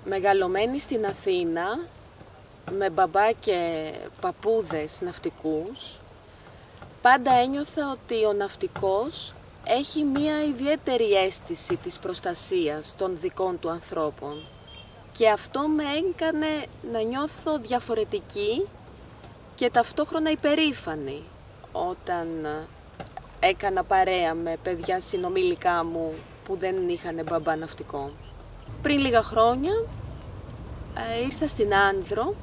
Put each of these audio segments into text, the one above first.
Μεγαλωμένη στην Αθήνα, με μπαμπά και παππούδες ναυτικούς, πάντα ένιωθα ότι ο ναυτικός έχει μία ιδιαίτερη αίσθηση της προστασίας των δικών του ανθρώπων. Και αυτό με έκανε να νιώθω διαφορετική και ταυτόχρονα υπερήφανη όταν έκανα παρέα με παιδιά συνομιλικά μου που δεν είχαν μπαμπά ναυτικό. Πριν λίγα χρόνια ήρθα στην Άνδρο,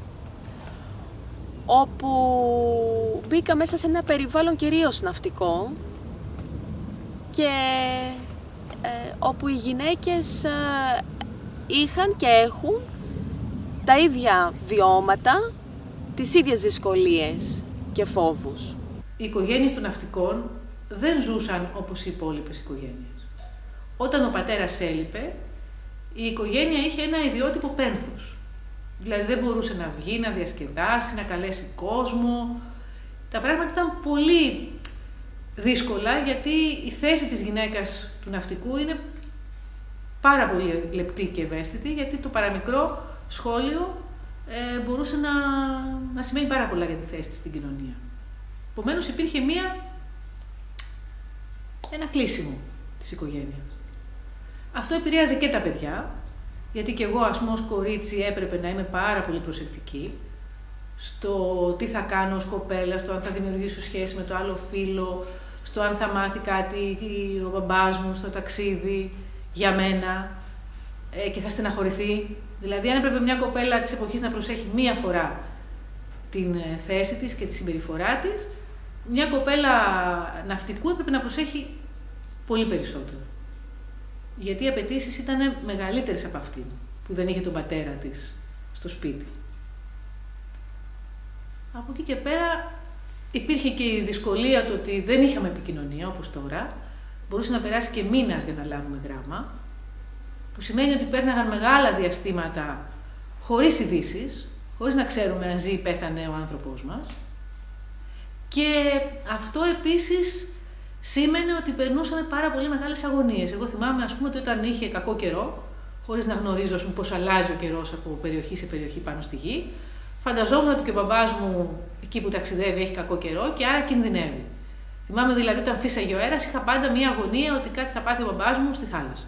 όπου μπήκα μέσα σε ένα περιβάλλον κυρίως ναυτικό και όπου οι γυναίκες είχαν και έχουν τα ίδια βιώματα, τις ίδιες δυσκολίες και φόβους. Οι οικογένειες των ναυτικών δεν ζούσαν όπως οι υπόλοιπες οικογένειες. Όταν ο πατέρας έλειπε, η οικογένεια είχε ένα ιδιότυπο πένθος. Δηλαδή δεν μπορούσε να βγει, να διασκεδάσει, να καλέσει κόσμο. Τα πράγματα ήταν πολύ δύσκολα, γιατί η θέση της γυναίκας του ναυτικού είναι πάρα πολύ λεπτή και ευαίσθητη, γιατί το παραμικρό σχόλιο μπορούσε να σημαίνει πάρα πολλά για τη θέση της στην κοινωνία. Επομένως υπήρχε ένα κλείσιμο της οικογένειας. Αυτό επηρέαζε και τα παιδιά, γιατί και εγώ, ας πούμε, ως κορίτσι έπρεπε να είμαι πάρα πολύ προσεκτική στο τι θα κάνω ως κοπέλα, στο αν θα δημιουργήσω σχέση με το άλλο φίλο, στο αν θα μάθει κάτι ο μπαμπάς μου στο ταξίδι για μένα και θα στεναχωρηθεί. Δηλαδή, αν έπρεπε μια κοπέλα της εποχής να προσέχει μία φορά την θέση της και τη συμπεριφορά της, μια κοπέλα ναυτικού έπρεπε να προσέχει πολύ περισσότερο. Γιατί οι απαιτήσεις ήταν μεγαλύτερες από αυτήν, που δεν είχε τον πατέρα της στο σπίτι. Από εκεί και πέρα υπήρχε και η δυσκολία του ότι δεν είχαμε επικοινωνία όπως τώρα. Μπορούσε να περάσει και μήνας για να λάβουμε γράμμα, που σημαίνει ότι πέρναγαν μεγάλα διαστήματα χωρίς ειδήσεις, χωρίς να ξέρουμε αν ζει ή πέθανε ο άνθρωπός μας. Και αυτό επίσης σήμαινε ότι περνούσαμε πάρα πολύ μεγάλες αγωνίες. Εγώ θυμάμαι, ας πούμε, ότι όταν είχε κακό καιρό, χωρίς να γνωρίζω, ας πούμε, πώς αλλάζει ο καιρός από περιοχή σε περιοχή πάνω στη γη, φανταζόμουν ότι και ο μπαμπάς μου εκεί που ταξιδεύει έχει κακό καιρό και άρα κινδυνεύει. Θυμάμαι δηλαδή όταν φύσαγε ο αέρας, είχα πάντα μία αγωνία ότι κάτι θα πάθει ο μπαμπάς μου στη θάλασσα.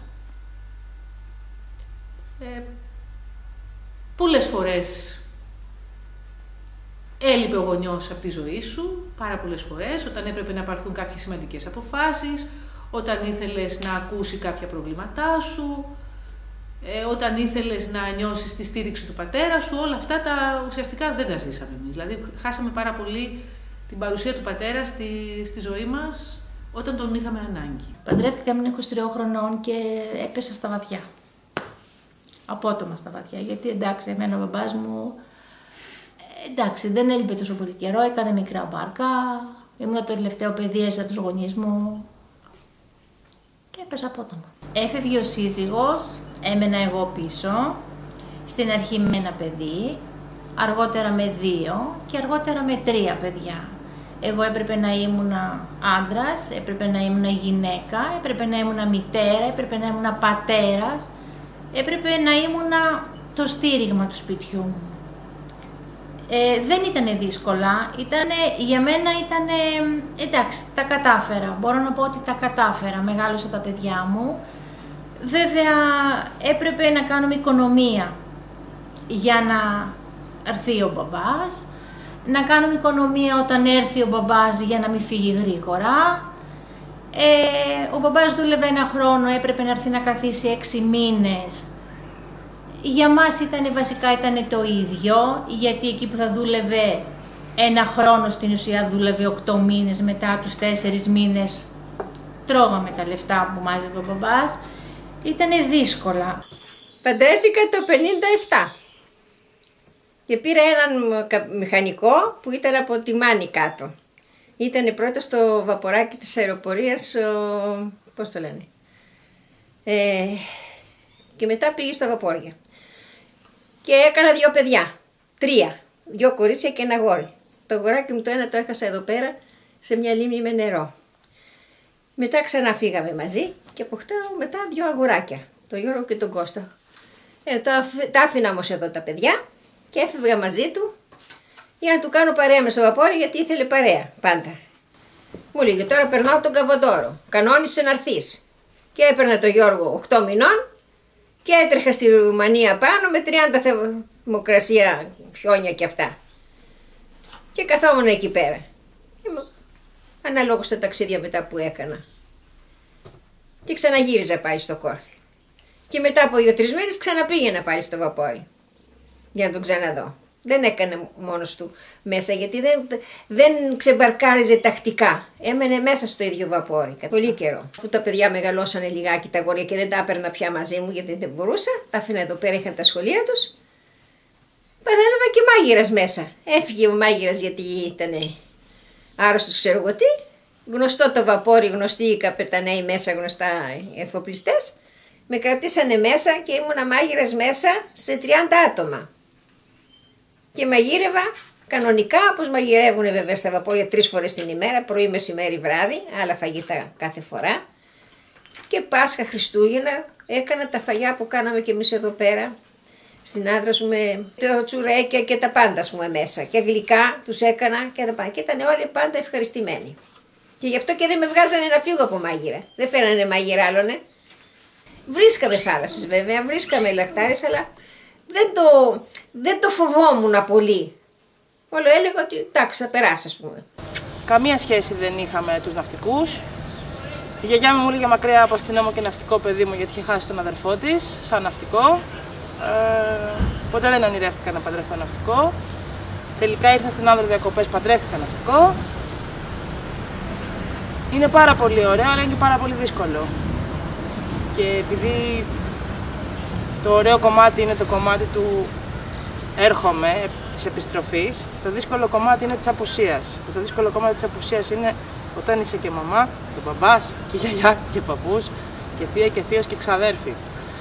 Πολλές φορές έλειπε ο γονιός από τη ζωή σου, πάρα πολλές φορές, όταν έπρεπε να πάρθουν κάποιες σημαντικές αποφάσεις, όταν ήθελες να ακούσει κάποια προβλήματά σου, όταν ήθελες να νιώσεις τη στήριξη του πατέρα σου, όλα αυτά ουσιαστικά δεν τα ζήσαμε εμείς. Δηλαδή χάσαμε πάρα πολύ την παρουσία του πατέρα στη ζωή μας όταν τον είχαμε ανάγκη. Παντρεύτηκα με 23 χρονών και έπεσα στα βαθιά. Απότομα στα βαθιά, γιατί εντάξει, εμένα ο μπαμπάς μου εντάξει, δεν έλειπε τόσο πολύ καιρό, έκανε μικρά μπάρκα, ήμουν το τελευταίο παιδί, έζησα τους γονείς μου και έπεσα απότομα. Έφευγε ο σύζυγος, έμενα εγώ πίσω, στην αρχή με ένα παιδί, αργότερα με 2 και αργότερα με 3 παιδιά. Εγώ έπρεπε να ήμουν άντρας, έπρεπε να ήμουν γυναίκα, έπρεπε να ήμουν μητέρα, έπρεπε να ήμουν πατέρας, έπρεπε να ήμουν το στήριγμα του σπιτιού μου. Δεν ήταν δύσκολα, για μένα ήταν, εντάξει, τα κατάφερα, μπορώ να πω ότι τα κατάφερα, μεγάλωσα τα παιδιά μου. Βέβαια έπρεπε να κάνουμε οικονομία για να έρθει ο μπαμπάς, να κάνουμε οικονομία όταν έρθει ο μπαμπάς για να μην φύγει γρήγορα. Ο μπαμπάς δούλευε 1 χρόνο, έπρεπε να έρθει να καθίσει 6 μήνες. Για μας βασικά ήταν το ίδιο, γιατί εκεί που θα δούλευε 1 χρόνο στην ουσία δούλευε 8 μήνες, μετά τους 4 μήνες τρώγαμε τα λεφτά που μάζευε ο μπαμπάς. Ήτανε δύσκολα. Παντρεύτηκα το 57 και πήρα έναν μηχανικό που ήταν από τη Μάνη κάτω. Ήτανε πρώτα στο βαποράκι της αεροπορίας, πώς το λένε, και μετά πήγε στα βαπόρια. Και έκανα 2 παιδιά, 3, 2 κορίτσια και 1 αγόρι. Το αγοράκι μου το ένα το έχασα εδώ πέρα σε μια λίμνη με νερό. Μετά ξανά φύγαμε μαζί και αποκτάω μετά 2 αγοράκια, τον Γιώργο και τον Κώστα. Τα άφηνα όμως εδώ τα παιδιά και έφευγα μαζί του για να του κάνω παρέα μες στο βαπόρι, γιατί ήθελε παρέα πάντα. Μου λέγε τώρα περνάω τον Καβοντόρο, κανόνισε να έρθεις. Και έπαιρνα τον Γιώργο 8 μηνών και έτρεχα στη Ρουμανία πάνω με 30 θερμοκρασία, χιόνια και αυτά. Και καθόμουν εκεί πέρα. Αναλόγως τα ταξίδια μετά που έκανα. Και ξαναγύριζα πάλι στο Κόρθι. Και μετά από 2-3 μήνες ξαναπήγαινα πάλι στο βαπόρι. Για να τον ξαναδώ. Δεν έκανε μόνος του μέσα, γιατί δεν ξεμπαρκάριζε τακτικά. Έμενε μέσα στο ίδιο βαπόρι. Πολύ καιρό. Αφού τα παιδιά μεγαλώσανε λιγάκι τα αγόρια και δεν τα έπαιρνα πια μαζί μου, γιατί δεν μπορούσα, τα άφηνα εδώ πέρα, είχαν τα σχολεία τους. Παρέλαβα και μάγειρας μέσα. Έφυγε ο μάγειρας γιατί ήταν άρρωστος, ξέρω εγώ τι. Γνωστό το βαπόρι, γνωστοί οι καπεταναίοι μέσα, γνωστά οι εφοπλιστές. Με κρατήσανε μέσα και ήμουνα μάγειρας μέσα σε 30 άτομα. Και μαγείρευα κανονικά, όπως μαγειρεύουν βέβαια στα βαπόρια 3 φορές την ημέρα, πρωί, μεσημέρι, βράδυ, άλλα φαγητά κάθε φορά. Και Πάσχα, Χριστούγεννα έκανα τα φαγιά που κάναμε και εμείς εδώ πέρα. Στην Άντρας με τα τσουρέκια και τα πάντα, ας πούμε, μέσα. Και γλυκά τους έκανα και τα πάντα. Και ήταν όλοι πάντα ευχαριστημένοι. Και γι' αυτό και δεν με βγάζανε να φύγω από μάγειρα. Δεν φέρανε μάγειρα άλλονε. Βρίσκαμε θάλασσες βέβαια, βρίσκαμε λαχτάρες, αλλά δεν το φοβόμουν πολύ. Όλο έλεγα ότι εντάξει, θα περάσει, ας πούμε. Καμία σχέση δεν είχαμε τους ναυτικούς. Η γιαγιά μου έλεγε μακριά από αστυνόμο και ναυτικό παιδί μου, γιατί είχε χάσει τον αδερφό της σαν ναυτικό. Ποτέ δεν ονειρεύτηκα να παντρευτώ ναυτικό. Τελικά ήρθα στην Άνδρο διακοπές, παντρεύτηκα ναυτικό. Είναι πάρα πολύ ωραίο, αλλά είναι και πάρα πολύ δύσκολο. Και επειδή το ωραίο κομμάτι είναι το κομμάτι του έρχομαι, της επιστροφής, το δύσκολο κομμάτι είναι της απουσίας. Και το δύσκολο κομμάτι της απουσίας είναι όταν είσαι και μαμά, και μπαμπάς, και γιαγιά, και παππούς, και θεία και θείος και ξαδέρφη.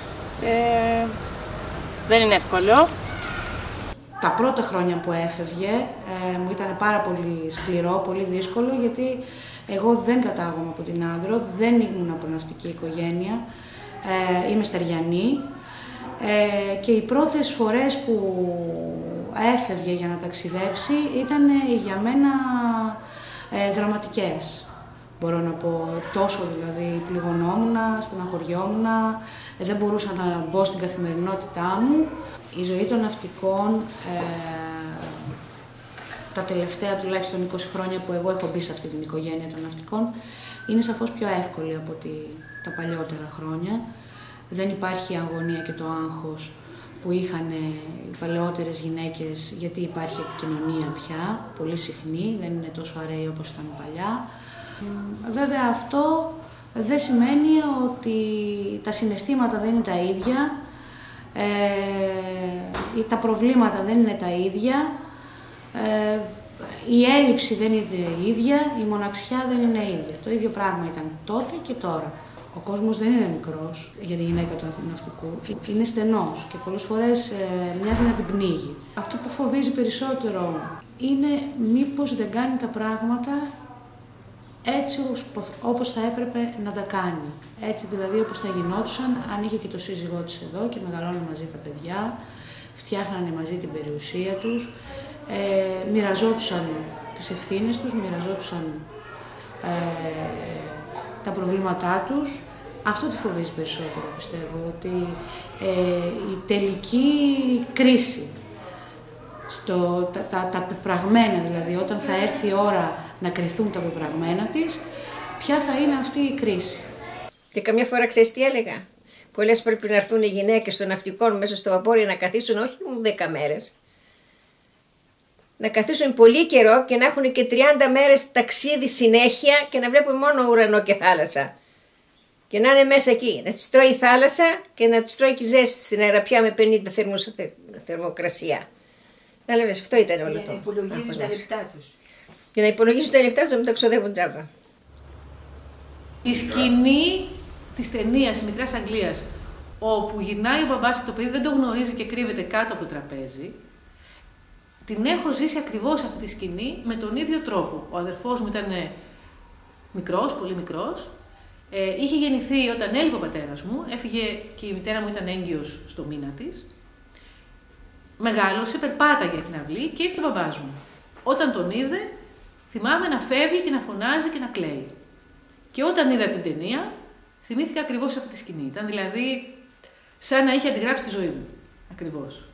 Δεν είναι εύκολο. Τα πρώτα χρόνια που έφευγε μου ήταν πάρα πολύ σκληρό, πολύ δύσκολο, γιατί εγώ δεν κατάγομαι από την Άνδρο, δεν ήμουν από ναυτική οικογένεια, είμαι Στεριανή και οι πρώτες φορές που έφευγε για να ταξιδέψει ήταν για μένα δραματικές. Μπορώ να πω, τόσο δηλαδή πληγωνόμουν, στεναχωριόμουν, δεν μπορούσα να μπω στην καθημερινότητά μου. Η ζωή των ναυτικών τα τελευταία τουλάχιστον 20 χρόνια που εγώ έχω μπει σε αυτή την οικογένεια των ναυτικών είναι σαφώς πιο εύκολη από τα παλιότερα χρόνια. Δεν υπάρχει η αγωνία και το άγχος που είχαν οι παλαιότερες γυναίκες, γιατί υπάρχει επικοινωνία πια, πολύ συχνή, δεν είναι τόσο αραιή όπως ήταν παλιά. Βέβαια αυτό δεν σημαίνει ότι τα συναισθήματα δεν είναι τα ίδια, τα προβλήματα δεν είναι τα ίδια, η έλλειψη δεν είναι η ίδια, η μοναξιά δεν είναι ίδια. Το ίδιο πράγμα ήταν τότε και τώρα. Ο κόσμος δεν είναι μικρός για τη γυναίκα του ναυτικού, είναι στενός και πολλές φορές μοιάζει να την πνίγει. Αυτό που φοβίζει περισσότερο είναι μήπως δεν κάνει τα πράγματα έτσι όπως θα έπρεπε να τα κάνει. Έτσι δηλαδή όπως θα γινόντουσαν αν είχε και το σύζυγό της εδώ και μεγαλώνουν μαζί τα παιδιά, φτιάχνανε μαζί την περιουσία τους, μοιραζόντουσαν τις ευθύνες τους, μοιραζόντουσαν τα προβλήματά τους. Αυτό τη φοβίζει περισσότερο, πιστεύω, ότι η τελική κρίση, τα πεπραγμένα δηλαδή, όταν θα έρθει η ώρα να κρυθούν τα πεπραγμένα της, ποια θα είναι αυτή η κρίση. Και καμιά φορά ξέρεις τι έλεγα. Πολλές πρέπει να έρθουν οι γυναίκες των ναυτικών μέσα στο βαπόρι να καθίσουν όχι 10 μέρες. Να καθίσουν πολύ καιρό και να έχουν και 30 μέρες ταξίδι συνέχεια και να βλέπουν μόνο ουρανό και θάλασσα. Και να είναι μέσα εκεί, να τις τρώει η θάλασσα και να τις τρώει και η ζέστη στην αεραπιά με 50 θερμοκρασία. Να λέμε, αυτό ήταν όλο το. Για να υπολογίζουν τα λεπτά τους. Για να υπολογίζουν τα λεφτά τους, να μην τα ξοδεύουν τζάμπα. Η σκηνή της ταινίας της Μικράς Αγγλίας, όπου γυρνάει ο μπαμπάς και το παιδί δεν το γνωρίζει και κρύβεται κάτω από το τραπέζι, την έχω ζήσει ακριβώς αυτή τη σκηνή με τον ίδιο τρόπο. Ο αδερφός μου ήταν μικρός, πολύ μικρός, Είχε γεννηθεί όταν έλειπε ο πατέρας μου, έφυγε και η μητέρα μου ήταν έγκυος στο μήνα της. Μεγάλωσε, περπάταγε στην αυλή και ήρθε ο μπαμπάς μου. Όταν τον είδε, θυμάμαι να φεύγει και να φωνάζει και να κλαίει. Και όταν είδα την ταινία, θυμήθηκα ακριβώς αυτή τη σκηνή. Ήταν δηλαδή σαν να είχε αντιγράψει τη ζωή μου. Ακριβώς.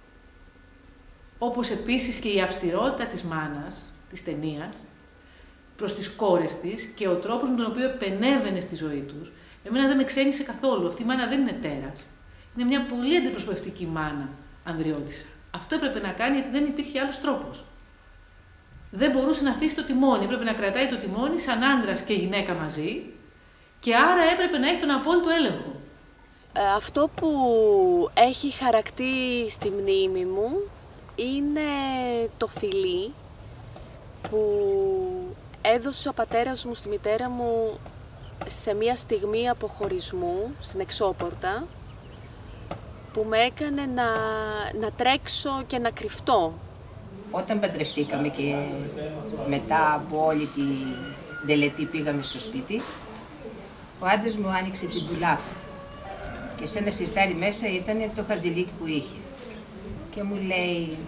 Όπως επίσης και η αυστηρότητα της μάνας, της ταινίας, προς τις κόρες της και ο τρόπος με τον οποίο επενέβαινε στη ζωή τους, εμένα δεν με ξένησε καθόλου. Αυτή η μάνα δεν είναι τέρας. Είναι μια πολύ αντιπροσωπευτική μάνα ανδριώτισσα. Αυτό έπρεπε να κάνει γιατί δεν υπήρχε άλλος τρόπος. Δεν μπορούσε να αφήσει το τιμόνι. Έπρεπε να κρατάει το τιμόνι σαν άντρας και γυναίκα μαζί και άρα έπρεπε να έχει τον απόλυτο έλεγχο. Αυτό που έχει χαρακτεί στη μνήμη μου είναι το φιλί που έδωσε ο πατέρας μου στη μητέρα μου σε μια στιγμή αποχωρισμού στην Εξώπορτα, που με έκανε να τρέξω και να κρυφτώ. Όταν παντρευτήκαμε και μετά από όλη τη τελετή πήγαμε στο σπίτι, ο άντρας μου άνοιξε την ντουλάπα και σε ένα σιρτάρι μέσα ήταν το χαρτζηλίκι που είχε. Και μου λέει,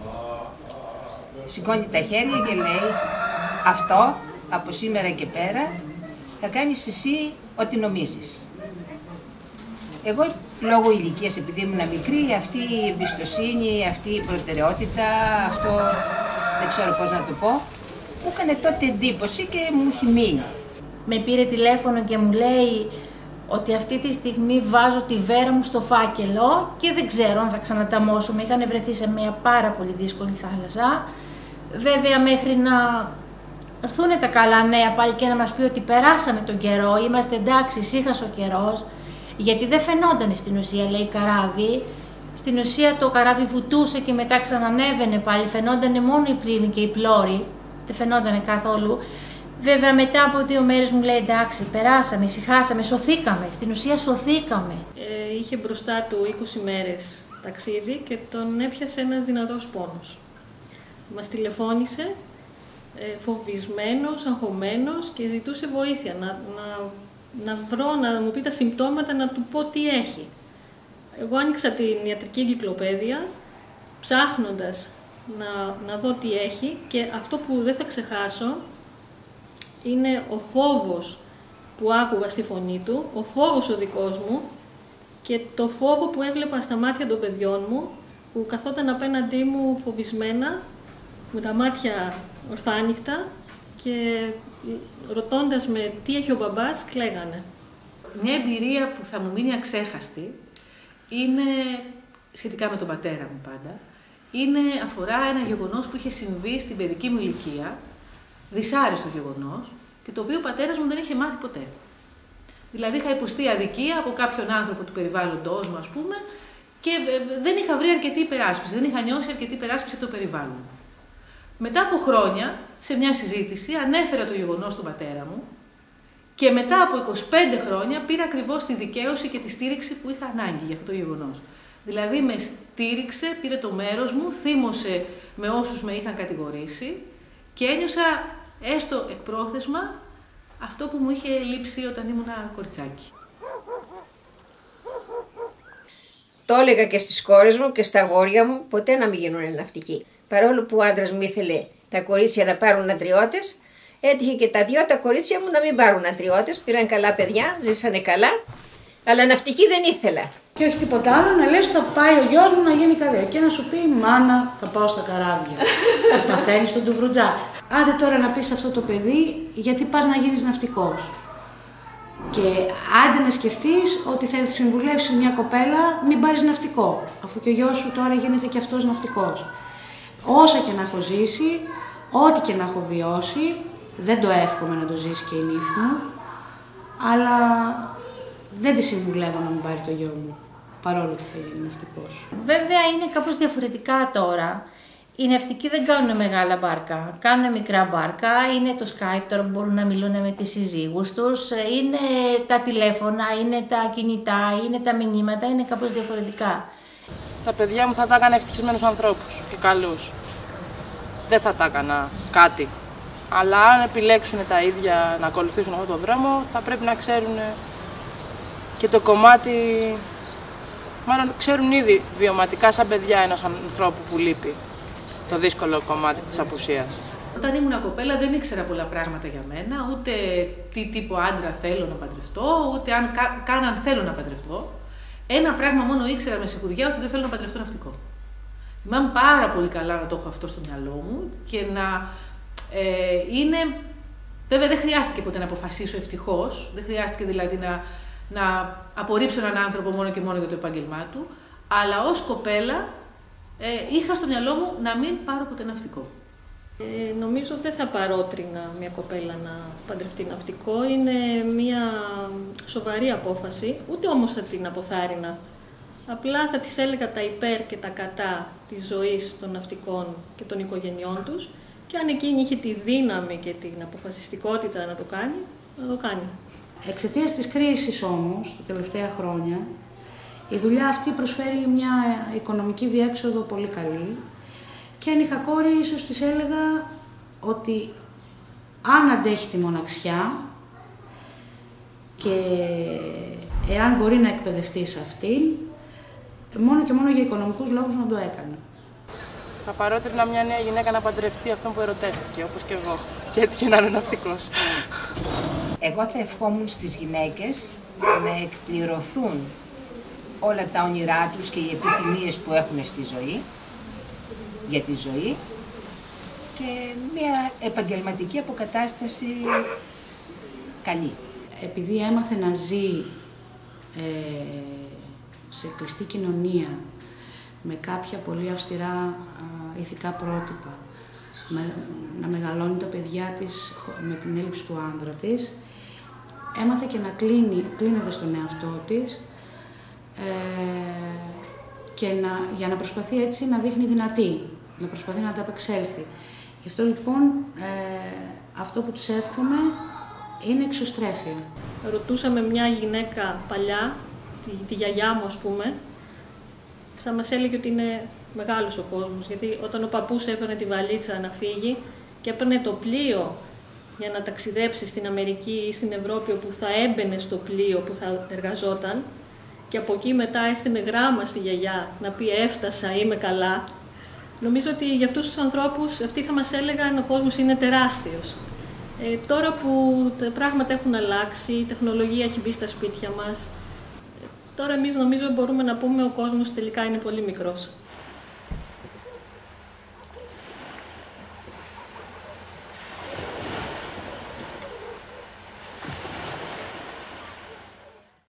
σηκώνει τα χέρια και λέει, αυτό από σήμερα και πέρα θα κάνεις εσύ ό,τι νομίζεις. Εγώ λόγω ηλικίας, επειδή ήμουν μικρή, αυτή η εμπιστοσύνη, αυτή η προτεραιότητα, αυτό δεν ξέρω πώς να το πω, μου έκανε τότε εντύπωση και μου έχει μείνει. Με πήρε τηλέφωνο και μου λέει ότι αυτή τη στιγμή βάζω τη βέρα μου στο φάκελο και δεν ξέρω αν θα ξαναταμώσουμε. Είχαν βρεθεί σε μια πάρα πολύ δύσκολη θάλασσα. Βέβαια μέχρι να έρθουν τα καλά νέα πάλι και να μας πει ότι περάσαμε τον καιρό, είμαστε εντάξει, ήσυχασε ο καιρός, γιατί δεν φαινόταν στην ουσία, λέει, καράβι. Στην ουσία το καράβι βουτούσε και μετά ξανανέβαινε πάλι, φαινόταν μόνο η πρίμη και η πλώρη, δεν φαινόταν καθόλου. Βέβαια μετά από 2 μέρες μου λέει εντάξει, περάσαμε, ησυχάσαμε, σωθήκαμε, στην ουσία σωθήκαμε. Είχε μπροστά του 20 μέρες ταξίδι και τον έπιασε ένας δυνατός πόνος. Μας τηλεφώνησε φοβισμένος, αγχωμένος και ζητούσε βοήθεια, να βρω, να μου πει τα συμπτώματα, να του πω τι έχει. Εγώ άνοιξα την ιατρική εγκυκλοπαίδεια, ψάχνοντας να δω τι έχει, και αυτό που δεν θα ξεχάσω είναι ο φόβος που άκουγα στη φωνή του, ο φόβος ο δικός μου και το φόβο που έβλεπα στα μάτια των παιδιών μου, που καθόταν απέναντί μου φοβισμένα, με τα μάτια ορθάνυχτα και ρωτώντας με τι έχει ο μπαμπάς, κλαίγανε. Μια εμπειρία που θα μου μείνει αξέχαστη είναι σχετικά με τον πατέρα μου πάντα. Αφορά ένα γεγονός που είχε συμβεί στην παιδική μου ηλικία, δυσάρεστο γεγονός, και το οποίο ο πατέρας μου δεν είχε μάθει ποτέ. Δηλαδή είχα υποστεί αδικία από κάποιον άνθρωπο του περιβάλλοντος μου, ας πούμε, και δεν είχα βρει αρκετή υπεράσπιση, δεν είχα νιώσει αρκετή υπεράσπιση από το περιβάλλον. Μετά από χρόνια, σε μια συζήτηση, ανέφερα το γεγονός στον πατέρα μου και μετά από 25 χρόνια πήρα ακριβώς τη δικαίωση και τη στήριξη που είχα ανάγκη για αυτό το γεγονός. Δηλαδή με στήριξε, πήρε το μέρος μου, θύμωσε με όσους με είχαν κατηγορήσει και ένιωσα έστω εκπρόθεσμα αυτό που μου είχε λείψει όταν ήμουνα κοριτσάκι. Το έλεγα και στις κόρες μου και στα αγόρια μου, ποτέ να μην γίνουν ναυτικοί. Παρόλο που ο άντρας μου ήθελε τα κορίτσια να πάρουν αντριώτες, έτυχε και τα 2 τα κορίτσια μου να μην πάρουν αντριώτες. Πήραν καλά παιδιά, ζήσανε καλά, αλλά ναυτική δεν ήθελα. Και όχι τίποτα άλλο, να λες θα πάει ο γιος μου να γίνει καδέα και να σου πει μάνα θα πάω στα καράβια, παθαίνεις τον τουβρουτζά. Άντε τώρα να πεις αυτό το παιδί γιατί πας να γίνεις ναυτικός. Και άντε να σκεφτείς ότι θα συμβουλεύσεις μια κοπέλα μην πάρεις ναυτικό, αφού και ο γιος σου τώρα γίνεται και αυτός ναυτικός. Όσα και να έχω ζήσει, ό,τι και να έχω βιώσει, δεν το εύχομαι να το ζήσει και η νύφη μου, αλλά δεν τη συμβουλεύω να μην πάρει το γιο μου, παρόλο ότι θα γίνει ναυτικός. Βέβαια είναι κάπως διαφορετικά τώρα. Οι ναυτικοί δεν κάνουν μεγάλα μπάρκα, κάνουν μικρά μπάρκα, είναι το Skype τώρα που μπορούν να μιλούν με τις συζύγους τους, είναι τα τηλέφωνα, είναι τα κινητά, είναι τα μηνύματα, είναι κάπως διαφορετικά. Τα παιδιά μου θα τα έκανα ευτυχισμένους ανθρώπους και καλούς. Δεν θα τα έκανα κάτι. Αλλά αν επιλέξουν τα ίδια να ακολουθήσουν αυτόν τον δρόμο, θα πρέπει να ξέρουν και το κομμάτι, μάλλον ξέρουν ήδη βιωματικά σαν παιδιά ενός ανθρώπου που λείπει, το δύσκολο κομμάτι της απουσίας. Όταν ήμουν κοπέλα δεν ήξερα πολλά πράγματα για μένα, ούτε τι τύπο άντρα θέλω να παντρευτώ, ούτε καν αν θέλω να παντρευτώ. Ένα πράγμα μόνο ήξερα με σιγουριά, ότι δεν θέλω να παντρευτώ ναυτικό. Θυμάμαι πάρα πολύ καλά να το έχω αυτό στο μυαλό μου και να είναι... Βέβαια δεν χρειάστηκε ποτέ να αποφασίσω ευτυχώς, δεν χρειάστηκε δηλαδή να απορρίψω έναν άνθρωπο μόνο και μόνο για το επάγγελμά του, αλλά ως κοπέλα είχα στο μυαλό μου να μην πάρω ποτέ ναυτικό. Νομίζω δεν θα παρότρινα μια κοπέλα να παντρευτεί ναυτικό. Είναι μια σοβαρή απόφαση, ούτε όμως θα την αποθάρρυνα. Απλά θα της έλεγα τα υπέρ και τα κατά της ζωής των ναυτικών και των οικογενειών τους και αν εκείνη είχε τη δύναμη και την αποφασιστικότητα να το κάνει, να το κάνει. Εξαιτίας της κρίσης όμως, τα τελευταία χρόνια, η δουλειά αυτή προσφέρει μια οικονομική διέξοδο πολύ καλή και αν είχα κόρη ίσως της έλεγα ότι αν αντέχει τη μοναξιά και εάν μπορεί να εκπαιδευτεί σε αυτήν, μόνο και μόνο για οικονομικούς λόγους να το έκανε. Θα παρότρινα μια νέα γυναίκα να παντρευτεί αυτόν που ερωτεύτηκε, όπως και εγώ. Και έτυχε να είναι ναυτικός. Εγώ θα ευχόμουν στις γυναίκες να εκπληρωθούν όλα τα όνειρά τους και οι επιθυμίες που έχουν στη ζωή, για τη ζωή και μια επαγγελματική αποκατάσταση καλή. Επειδή έμαθε να ζει σε κλειστή κοινωνία με κάποια πολύ αυστηρά ηθικά πρότυπα, να μεγαλώνει τα παιδιά της με την έλλειψη του άντρα της, έμαθε και να κλείνεται στον εαυτό της και για να προσπαθεί έτσι να δείχνει δυνατή, να προσπαθεί να ανταπεξέλθει. Γι' αυτό λοιπόν αυτό που της εύχομαι είναι εξωστρέφεια. Ρωτούσαμε μια γυναίκα παλιά, τη γιαγιά μου ας πούμε, θα μας έλεγε ότι είναι μεγάλος ο κόσμος, γιατί όταν ο παππούς έπαιρνε τη βαλίτσα να φύγει και έπαιρνε το πλοίο για να ταξιδέψει στην Αμερική ή στην Ευρώπη όπου θα έμπαινε στο πλοίο που θα εργαζόταν και από εκεί μετά έστεινε γράμμα στη γιαγιά να πει έφτασα, είμαι καλά. Νομίζω ότι για αυτούς τους ανθρώπους αυτοί θα μας έλεγαν ο κόσμος είναι τεράστιος. Τώρα που τα πράγματα έχουν αλλάξει, η τεχνολογία έχει μπει στα σπίτια μας, τώρα εμείς νομίζω μπορούμε να πούμε ο κόσμος τελικά είναι πολύ μικρός.